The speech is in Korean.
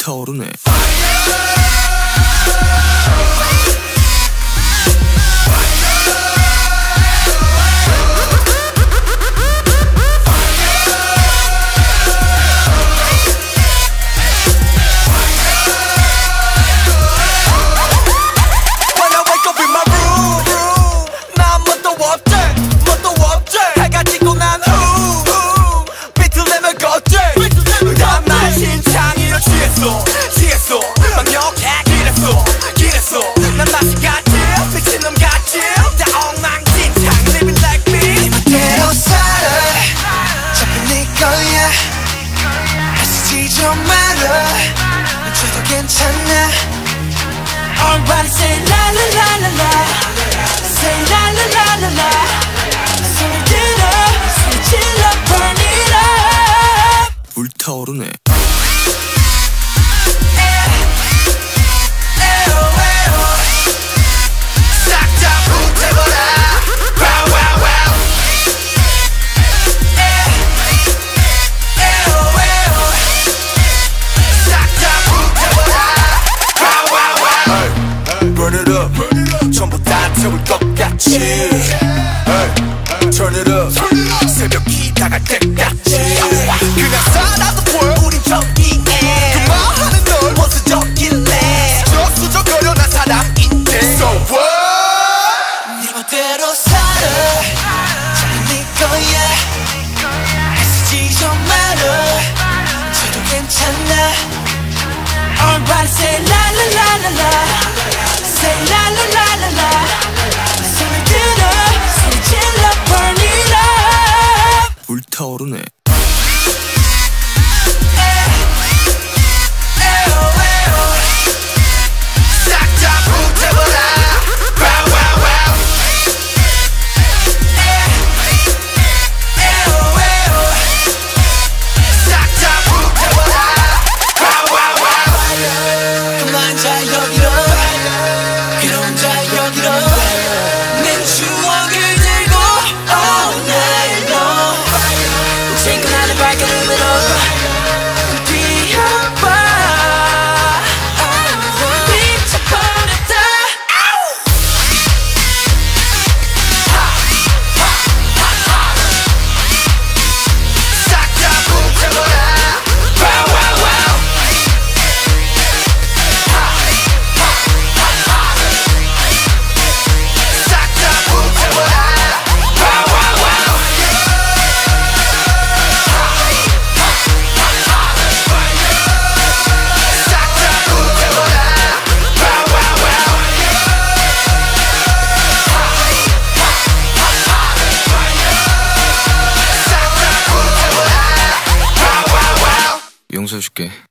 불타오르네. 취했어 막력해 기랬어 난 맛이 같지 미친놈 같지 다 엉망진창 living like me 이대로 살아 자꾸 네 거야 애쓰지 좀 마라 멈춰도 괜찮아 Everybody say la la la la la say la la la la la 소리 질러 burn it up 불타오르네. Burn it up 전부 다 태울 것 같이 Turn it up 새벽이 다갈 때까지 그냥 살아도 보여 우린 저기에 그만하는 널 원수적일래 수적거려 난 사람인데 So what 네 멋대로 살아 자꾸 네 거야 애쓰지 좀 마라 멈춰도 괜찮아 Everybody say la la la la la say la la la la la 소리 질러 burn it up 불타오르네. 용서해줄게.